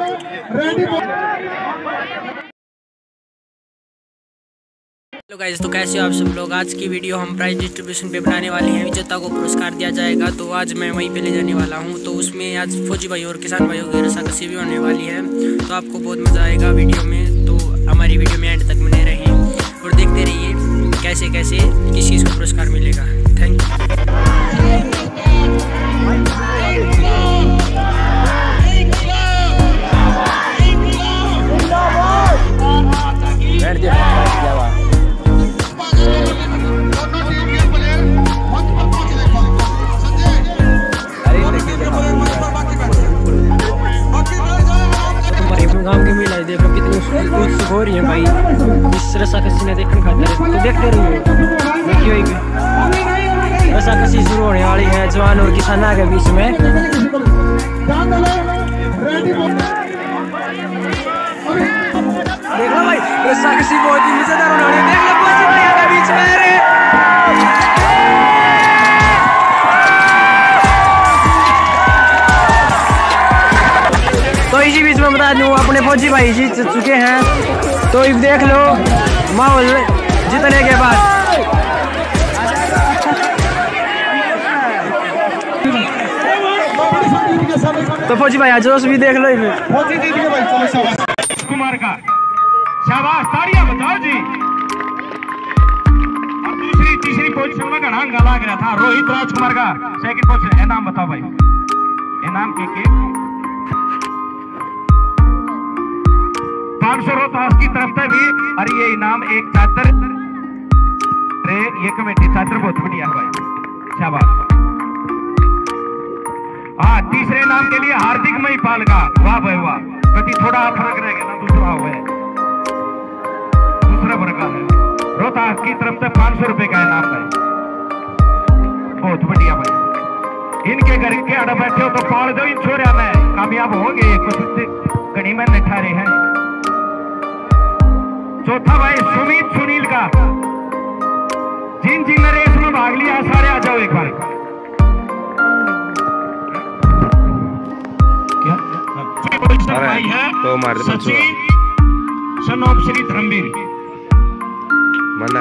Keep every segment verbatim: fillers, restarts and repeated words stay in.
Hello guys, तो कैसे हो आप सब लोग। आज की वीडियो हम प्राइज डिस्ट्रीब्यूशन पे बनाने वाले हैं। विजेता को पुरस्कार दिया जाएगा, तो आज मैं वहीं पे ले जाने वाला हूं। तो उसमें आज फौजी भाई और किसान भाइयों की रस्साकसी भी होने वाली है, तो आपको बहुत मज़ा आएगा वीडियो में। तो हमारी वीडियो में एंड तक बने रहिए और देखते रहिए कैसे कैसे किस चीज़ को पुरस्कार मिलेगा। Thank you. गाँव के मेला देखो कितनी उत्सुक हो रही है भाई इस रस्साकसी ने देखने खातिर। तो देखते रहिए, देखिए रस्साकसी शुरू होने वाली है जवान और किसानों के बीच में। देख लो भाई, रस्साकसी बहुत ही मजेदार होने वाली है। देख लो फौजी भाई के बीच में। अरे तो इसी बीच में बता दूं अपने फौजी भाई जीत चुके हैं। तो अब देख लो माहौल जीतने के बाद। तो फौजी भाई जोश भी देख लो। फौजी जीत गए भाई। कुमार का शाबाश, ताड़ियां बजाओ जी। और दूसरी तीसरी पोजीशन में घना हंगामा लग रहा था रोहित राजकुमार का। सेकंड पोजीशन है, नाम बताओ भाई। ये नाम के के पाँच सौ रोहतास की तरफ से भी। और ये इनाम एक चादर, अरे ये कमेटी चादर बहुत बढ़िया है भाई, शाबाश। हाँ, तीसरे नाम के लिए हार्दिक महिपाल का, वाह भाई वाह। कभी थोड़ा फर्क रह गया ना, दूसरा हुआ है, दूसरा वर्ग है। रोहतास की तरफ से पांच सौ रुपए का इनाम है, बहुत बढ़िया भाई। इनके घर के अड़ बैठे हो तो पाल दो इन छोरिया में, कामयाब होंगे। कुछ गणी में निठारे हैं। चौथा भाई सुमित सुनील का। जिन जिन ने रेस में भाग लिया सारे आ जाओ एक बार। क्या भाई है तो सचिन सनोप श्री धर्मवीर मना।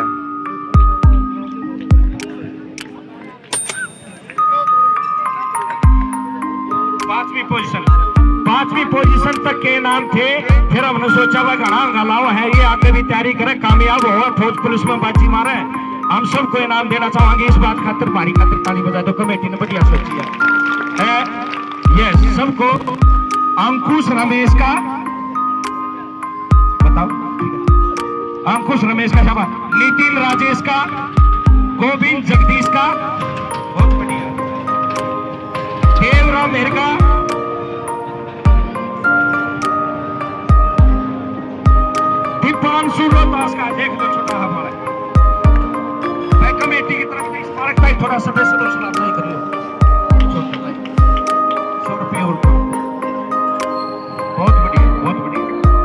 पांचवी पोजीशन, पांचवी पोजीशन तक के नाम थे। फिर हमने सोचा वह घना गलाव है, ये आगे भी तैयारी करे, कामयाब हो, फौज पुलिस में बाजी मारे। हम सबको इनाम देना चाहेंगे। इस बात खातिर भारी खातिर ताली बजा दो, कमेटी ने बढ़िया सोची है। ये सबको अंकुश रमेश का बताओ, अंकुश रमेश का शाबाश। नितिन राजेश का, गोविंद जगदीश का, बहुत बढ़िया। देवराम मेहर का, दीपांशु रोहतास का। देख लो छोटा हमारा भाई, कमेटी की तरफ से स्मारक का थोड़ा सदस्य दर्शन आप नहीं करिए। छोटे भाई सौ रुपये और बहुत बढ़िया, बहुत बढ़िया।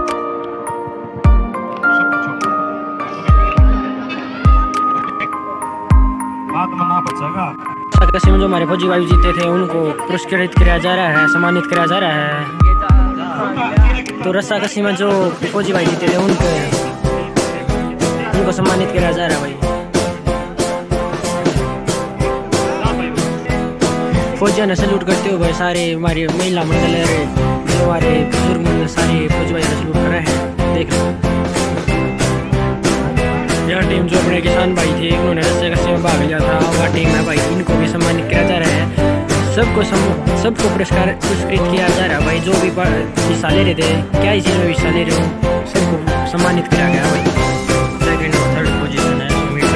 बात मना बचेगा। रस्साकसी में जो हमारे फौजी भाई जीते थे उनको पुरस्कृत किया जा रहा है, सम्मानित किया जा रहा है। तो रस्साकसी में जो फौजी भाई जीते थे उनको उनको सम्मानित किया जा रहा है भाई। फौजियों ने सैल्यूट करते हुए भाई सारे हमारे महिला मंडल जो हमारे बुजुर्ग मंडल सारे फौजी भाई ने सैल्यूट करा है। देख लो यह टीम जो अपने किसान भाई थे उन्होंने रस्साकसी में भाग लिया था, वह टीम है भाई, इनको भी सम्मानित किया जा रहा है। सबको सबको पुरस्कार पुरस्कृत किया जा रहा है भाई। जो भी हिस्सा ले रहे थे, क्या इसी में हिस्सा ले रहे हो, सबको सम्मानित किया गया भाई। सेकंड और थर्ड पोजीशन है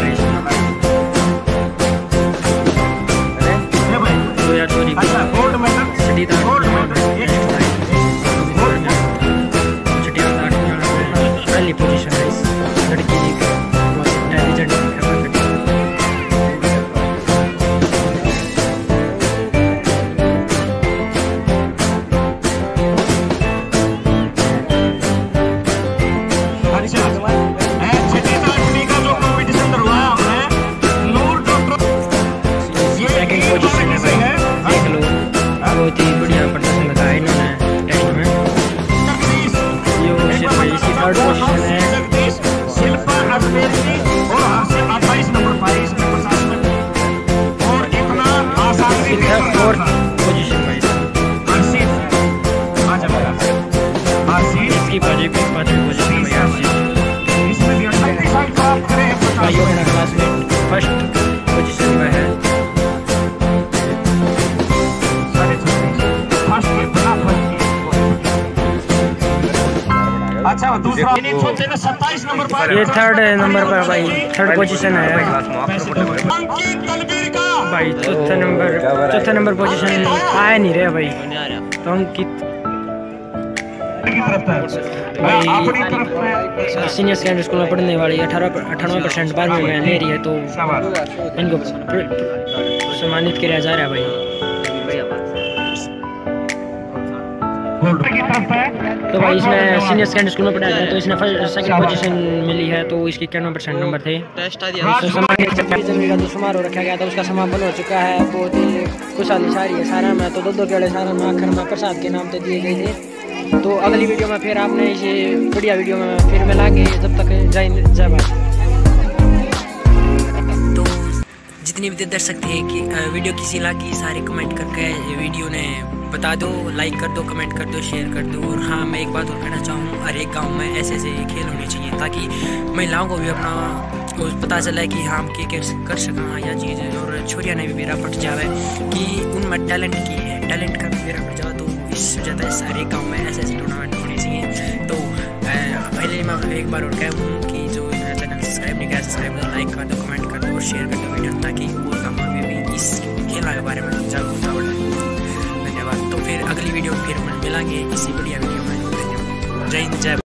दो हजार चौदह पहली पोजीशन है इस लड़की की। इंटेलिजेंट हमारी से दूसरा सत्ताईस नंबर पर ये थर्ड नंबर पर भाई, थर्ड पोजीशन है भाई। चौथा नंबर चौथा नंबर पोजीशन आया नहीं रहा भाई। तो अंकित भाई सीनियर सेकेंडरी स्कूल में पढ़ने वाली अठारह अठानवे परसेंट बारहवीं में ले रही है, तो इनको सम्मानित किया जा रहा है भाई। तो भाई इसने सीनियर सेकेंडरी स्कूल में पढ़ाया था, तो इसने फर्स्ट सेकंड पोजीशन मिली है, तो इसकी इक्यानवे परसेंट नंबर थे। तो सम्मानित का जो समारोह रखा गया था उसका समापन हो चुका है। बहुत ही खुशहाली सारी है सारा में, तो दो दो केड़े सारा में आखिर में प्रसाद के नाम पे दिए गए थे। तो अगली वीडियो में फिर आपने ये बढ़िया वीडियो में फिर मिलांगे, जब तक जय जय भाई। तो जितनी भी दर्शक थे कि वीडियो किसी लगी सारे कमेंट करके वीडियो ने बता दो, लाइक कर दो, कमेंट कर दो, शेयर कर दो। और हाँ, मैं एक बात और कहना चाहूँ, हर एक गाँव में ऐसे ऐसे खेल होने चाहिए ताकि महिलाओं को भी अपना पता चला कि हाँ हम क्या कर सकें या चीज़, और छोरियाँ ने भी मेरा पट जावे कि उनमें टैलेंट की है, टैलेंट का भी मेरा पट जाए। तो इस वजह से सारे गाँव में ऐसे ऐसे टूर्नामेंट होने चाहिए। तो पहले मैं एक बार और कहूँ कि जो चैनल सब्सक्राइब नहीं किया, सब्सक्राइब कर दो, लाइक कर दो, कमेंट कर दो और शेयर कर दो वीडियो, ताकि और गाँव में भी इस खेल के बारे में जागरूकता बढ़े। धन्यवाद। तो फिर अगली वीडियो फिर मिलांगे किसी बढ़िया वीडियो में। धन्यवाद। जय हिंद, जय।